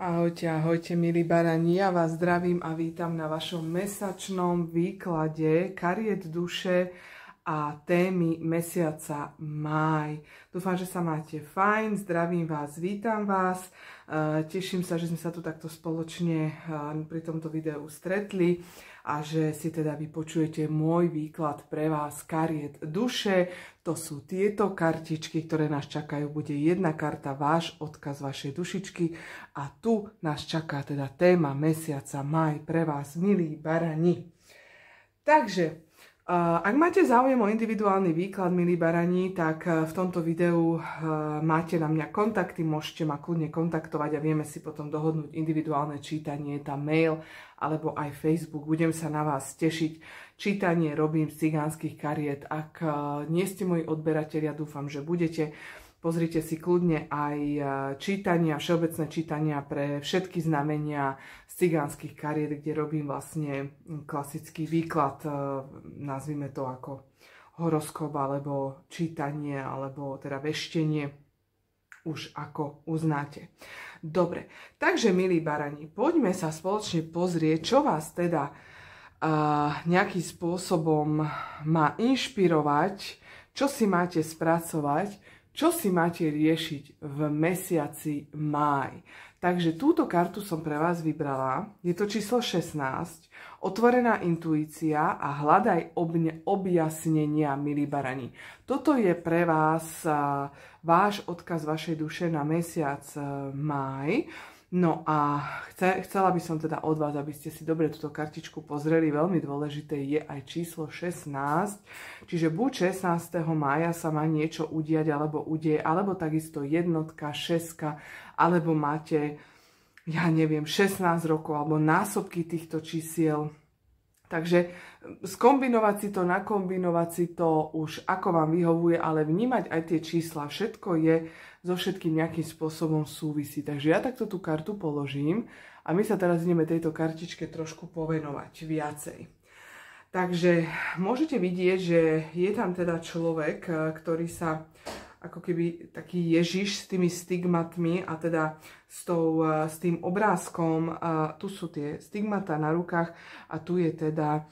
Ahojte, ahojte, milí barani, ja vás zdravím a vítam na vašom mesačnom výklade kariet duše a témy mesiaca máj. Dúfam, že sa máte fajn, zdravím vás, vítam vás, teším sa, že sme sa tu takto spoločne pri tomto videu stretli a že si teda vypočujete môj výklad pre vás kariet duše. To sú tieto kartičky, ktoré nás čakajú. Bude jedna karta, váš odkaz vašej dušičky a tu nás čaká teda téma mesiaca máj pre vás, milí barani. Takže, ak máte záujem o individuálny výklad, milí barani, tak v tomto videu máte na mňa kontakty, môžete ma kľudne kontaktovať a vieme si potom dohodnúť individuálne čítanie, tam mail alebo aj Facebook. Budem sa na vás tešiť. Čítanie robím z cigánskych kariet. Ak nie ste moji odberatelia, dúfam, že budete. Pozrite si kľudne aj čítania, všeobecné čítania pre všetky znamenia z cigánskych kariet, kde robím vlastne klasický výklad, nazvime to ako horoskop, alebo čítanie, alebo teda veštenie, už ako uznáte. Dobre, takže milí barani, poďme sa spoločne pozrieť, čo vás teda nejakým spôsobom má inšpirovať, čo si máte spracovať, čo si máte riešiť v mesiaci máj. Takže túto kartu som pre vás vybrala. Je to číslo 16. Otvorená intuícia a hľadaj objasnenia, milí barani. Toto je pre vás váš odkaz vašej duše na mesiac máj. No a chcela by som teda od vás, aby ste si dobre túto kartičku pozreli. Veľmi dôležité je aj číslo 16. Čiže buď 16. mája sa má niečo udiať alebo udeje, alebo takisto jednotka, šeska, alebo máte, ja neviem, 16 rokov alebo násobky týchto čísiel. Takže skombinovať si to, nakombinovať si to už ako vám vyhovuje, ale vnímať aj tie čísla. Všetko je so všetkým nejakým spôsobom súvisí. Takže ja takto tú kartu položím a my sa teraz ideme tejto kartičke trošku povenovať viacej. Takže môžete vidieť, že je tam teda človek, ktorý sa ako keby taký Ježiš s tými stigmatmi a teda s tým obrázkom, tu sú tie stigmata na rukách a tu je teda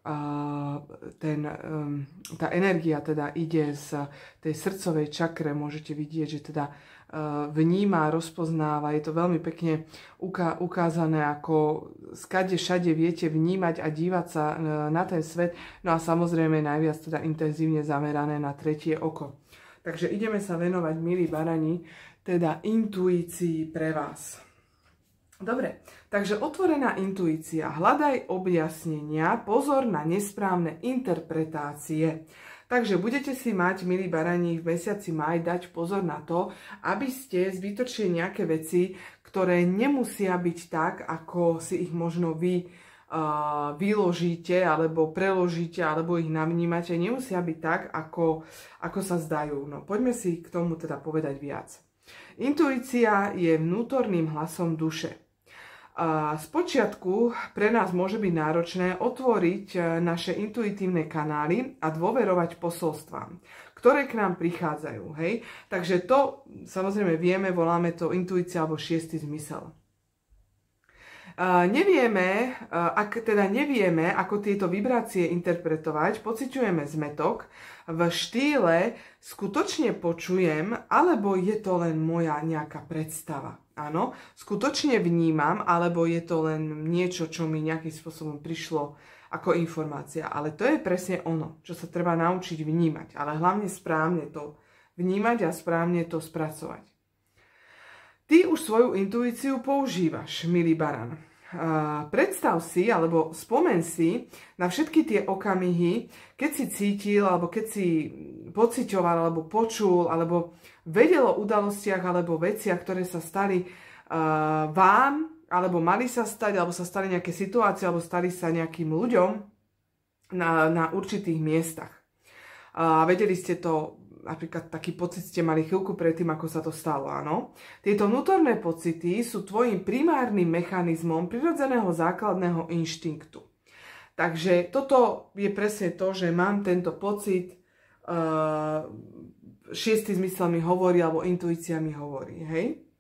tá energia teda ide z tej srdcovej čakre, môžete vidieť, že teda vníma, rozpoznáva, je to veľmi pekne ukázané, ako skade všade viete vnímať a dívať sa na ten svet, no a samozrejme najviac teda intenzívne zamerané na tretie oko. Takže ideme sa venovať, milí barani, teda intuícii pre vás. Dobre, takže otvorená intuícia, hľadaj objasnenia, pozor na nesprávne interpretácie. Takže budete si mať, milí barani, v mesiaci máj dať pozor na to, aby ste zbytočne nejaké veci, ktoré nemusia byť tak, ako si ich možno vy vyložíte, alebo preložíte, alebo ich navnímate, nemusia byť tak, ako sa zdajú. No, poďme si k tomu teda povedať viac. Intuícia je vnútorným hlasom duše. Spočiatku pre nás môže byť náročné otvoriť naše intuitívne kanály a dôverovať posolstvám, ktoré k nám prichádzajú. Hej? Takže to, samozrejme vieme, voláme to intuícia alebo šiestý zmysel. Nevieme, ako tieto vibrácie interpretovať, pociťujeme zmätok v štýle skutočne počujem, alebo je to len moja nejaká predstava. Áno, skutočne vnímam, alebo je to len niečo, čo mi nejakým spôsobom prišlo ako informácia. Ale to je presne ono, čo sa treba naučiť vnímať. Ale hlavne správne to vnímať a správne to spracovať. Ty už svoju intuíciu používaš, milý baran. Predstav si, alebo spomen si na všetky tie okamihy, keď si cítil, alebo keď si pociťoval, alebo počul, alebo vedel o udalostiach, alebo veciach, ktoré sa stali vám, alebo mali sa stať, alebo sa stali nejaké situácie, alebo stali sa nejakým ľuďom na určitých miestach. Vedeli ste to, napríklad taký pocit ste mali chvíľku predtým, ako sa to stalo, áno. Tieto vnútorné pocity sú tvojim primárnym mechanizmom prirodzeného základného inštinktu. Takže toto je presne to, že mám tento pocit, šiestý zmysel mi hovorí, alebo intuícia mi hovorí, hej.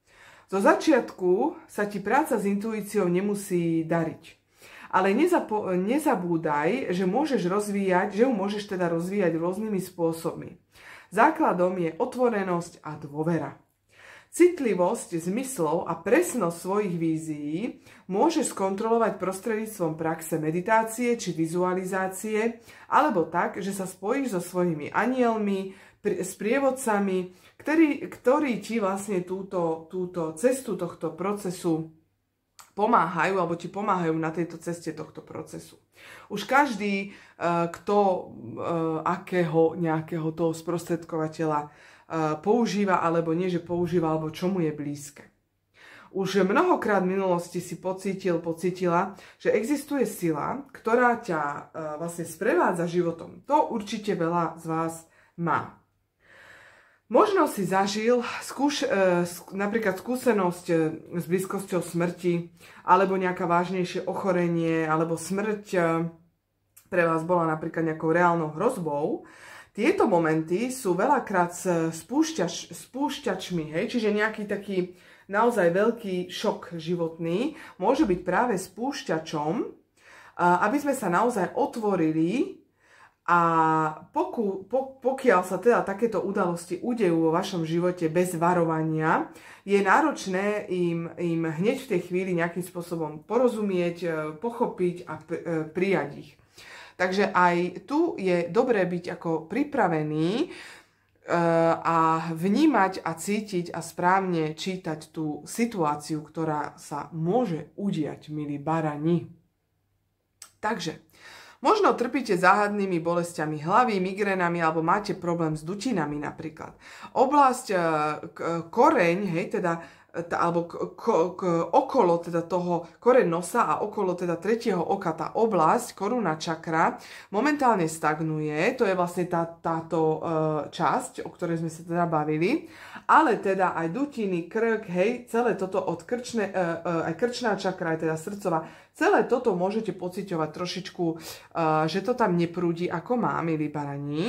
Zo začiatku sa ti práca s intuíciou nemusí dariť. Ale nezabúdaj, že ju môžeš teda rozvíjať rôznymi spôsobmi. Základom je otvorenosť a dôvera. Citlivosť zmyslov a presnosť svojich vízií môžeš skontrolovať prostredníctvom praxe meditácie či vizualizácie, alebo tak, že sa spojíš so svojimi anielmi, s prievodcami, ktorí ti vlastne túto cestu tohto procesu pomáhajú, alebo ti pomáhajú na tejto ceste tohto procesu. Už každý, kto akého nejakého toho sprostredkovateľa používa, alebo nie, že používa, alebo čo mu je blízke. Už mnohokrát v minulosti si pocítila, že existuje sila, ktorá ťa vlastne sprevádza životom. To určite veľa z vás má. Možno si zažil napríklad skúsenosť s blízkosťou smrti, alebo nejaká vážnejšie ochorenie, alebo smrť pre vás bola napríklad nejakou reálnou hrozbou. Tieto momenty sú veľakrát spúšťačmi, hej? Čiže nejaký taký naozaj veľký šok životný môže byť práve spúšťačom, aby sme sa naozaj otvorili. A pokiaľ sa teda takéto udalosti udejú vo vašom živote bez varovania, je náročné im hneď v tej chvíli nejakým spôsobom porozumieť, pochopiť a prijať ich. Takže aj tu je dobré byť ako pripravený a vnímať a cítiť a správne čítať tú situáciu, ktorá sa môže udiať, milí barani. Takže možno trpíte záhadnými bolestiami hlavy, migrénami alebo máte problém s dutinami napríklad. Oblasť koreň, hej, teda alebo okolo teda toho koreň nosa a okolo teda tretieho oka, tá oblasť, koruna čakra, momentálne stagnuje. To je vlastne táto časť, o ktorej sme sa teda bavili. Ale teda aj dutiny, krk, hej, celé toto od aj krčná čakra, aj teda srdcová, celé toto môžete pociťovať trošičku, že to tam neprúdi ako má, milí barani.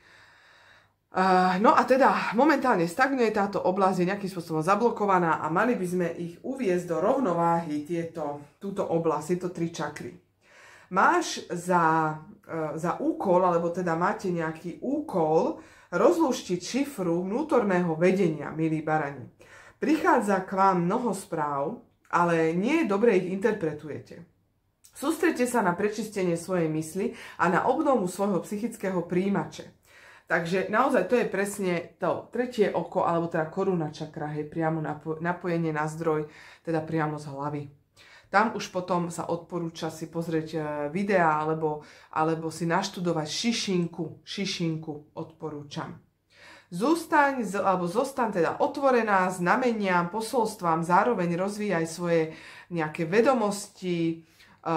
No a teda momentálne stagnuje táto oblasť, je nejakým spôsobom zablokovaná a mali by sme ich uviesť do rovnováhy túto oblasť, tieto tri čakry. Máš za úkol, alebo teda máte nejaký úkol rozlúštiť šifru vnútorného vedenia, milí barani. Prichádza k vám mnoho správ, ale nie je dobre ich interpretujete. Sústredte sa na prečistenie svojej mysli a na obnovu svojho psychického príjimače. Takže naozaj to je presne to tretie oko, alebo teda koruna čakra, hej, priamo napojenie na zdroj, teda priamo z hlavy. Tam už potom sa odporúča si pozrieť videá, alebo si naštudovať šišinku odporúčam. Zostaň teda otvorená znameniam, posolstvám, zároveň rozvíjaj svoje nejaké vedomosti,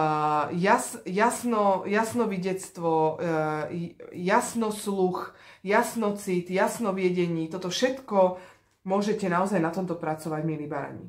jasnovidectvo, jasnosluch, jasnocit, jasnoviedení. Toto všetko môžete naozaj na tomto pracovať, milí barani.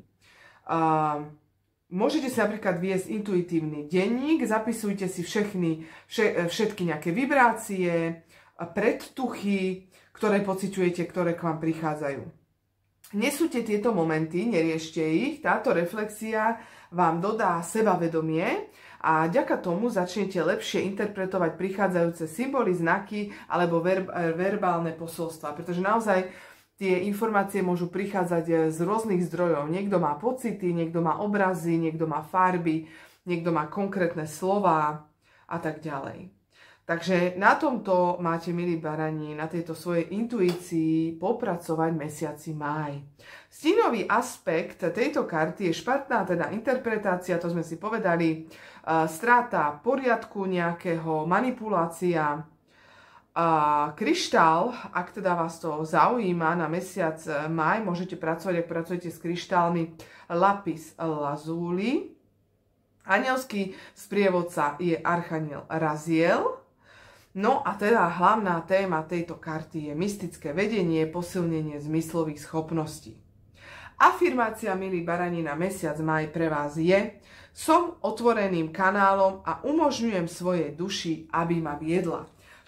Môžete si napríklad viesť intuitívny denník, zapisujte si všetky nejaké vibrácie, predtuchy, ktoré pociťujete, ktoré k vám prichádzajú. Nesúďte tieto momenty, neriešte ich, táto reflexia vám dodá sebavedomie a vďaka tomu začnete lepšie interpretovať prichádzajúce symboly, znaky alebo verbálne posolstva, pretože naozaj tie informácie môžu prichádzať z rôznych zdrojov. Niekto má pocity, niekto má obrazy, niekto má farby, niekto má konkrétne slová a tak ďalej. Takže na tomto máte, milí barani, na tejto svojej intuícii popracovať mesiaci máj. Stínový aspekt tejto karty je špatná teda interpretácia, to sme si povedali, strata poriadku nejakého, manipulácia, kryštál, ak teda vás to zaujíma na mesiac máj, môžete pracovať, ak pracujete s kryštálmi, lapis lazuli. Anielský sprievodca je archaniel Raziel. No a teda hlavná téma tejto karty je mystické vedenie, posilnenie zmyslových schopností. Afirmácia, milí barani, na mesiac máj pre vás je: som otvoreným kanálom a umožňujem svojej duši, aby ma viedla.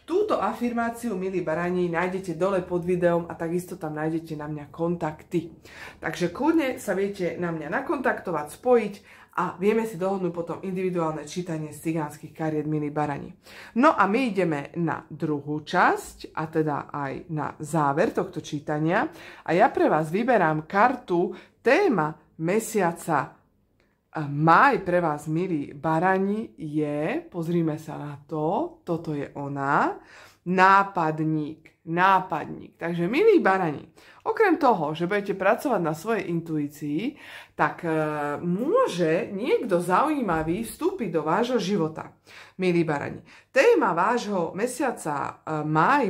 Túto afirmáciu, milí barani, nájdete dole pod videom a takisto tam nájdete na mňa kontakty. Takže kľudne sa viete na mňa nakontaktovať, spojiť a vieme si dohodnúť potom individuálne čítanie z cigánskych kariet, milí barani. No a my ideme na druhú časť, a teda aj na záver tohto čítania. A ja pre vás vyberám kartu téma mesiaca máj pre vás, milí barani, je, pozrime sa na to, toto je ona, nápadník. Takže, milí barani, okrem toho, že budete pracovať na svojej intuícii, tak môže niekto zaujímavý vstúpiť do vášho života, milí barani. Téma vášho mesiaca máj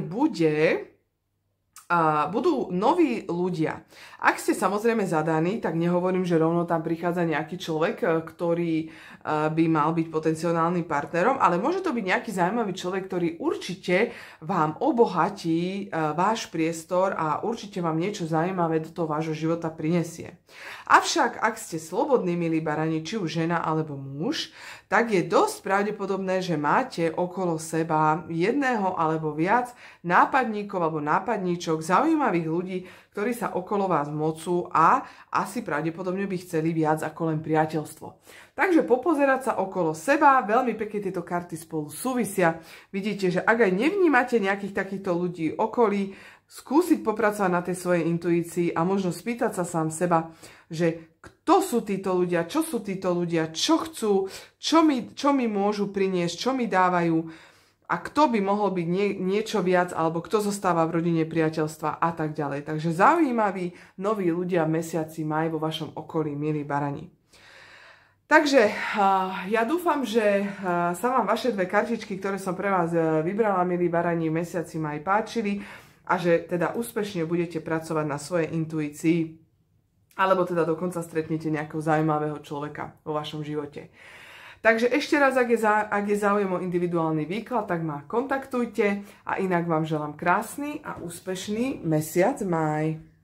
budú noví ľudia. Ak ste samozrejme zadaní, tak nehovorím, že rovno tam prichádza nejaký človek, ktorý by mal byť potenciálnym partnerom, ale môže to byť nejaký zaujímavý človek, ktorý určite vám obohatí váš priestor a určite vám niečo zaujímavé do toho vášho života prinesie. Avšak, ak ste slobodní, milí barani, či už žena alebo muž, tak je dosť pravdepodobné, že máte okolo seba jedného alebo viac nápadníkov alebo nápadníčok, zaujímavých ľudí, ktorí sa okolo vás mocú a asi pravdepodobne by chceli viac ako len priateľstvo. Takže popozerať sa okolo seba, veľmi pekne tieto karty spolu súvisia. Vidíte, že ak aj nevnímate nejakých takýchto ľudí okolí, skúsiť popracovať na tej svojej intuícii a možno spýtať sa sám seba, že kto sú títo ľudia, čo sú títo ľudia, čo chcú, čo mi môžu priniesť, čo mi dávajú a kto by mohol byť niečo viac, alebo kto zostáva v rodine, priateľstva a tak ďalej. Takže zaujímaví noví ľudia v mesiaci máj vo vašom okolí, milí barani. Takže ja dúfam, že sa vám vaše dve kartičky, ktoré som pre vás vybrala, milí barani, v mesiaci máj páčili a že teda úspešne budete pracovať na svojej intuícii, alebo teda dokonca stretnete nejakého zaujímavého človeka vo vašom živote. Takže ešte raz, ak je záujem o individuálny výklad, tak ma kontaktujte a inak vám želám krásny a úspešný mesiac máj.